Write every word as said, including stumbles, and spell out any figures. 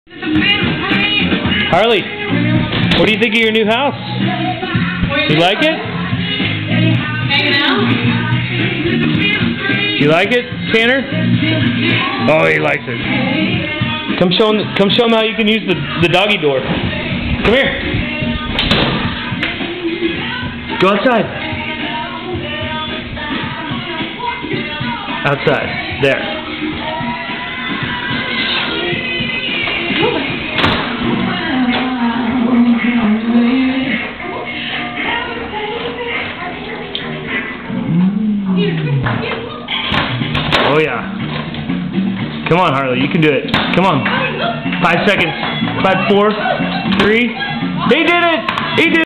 Harley, what do you think of your new house? You like it? Hanging out? You like it, Tanner? Oh, he likes it. Come show him. Come show him how you can use the the doggy door. Come here. Go outside. Outside. There. Oh yeah. Come on, Harley, you can do it. Come on. Five seconds. Five, four, three. He did it! He did it!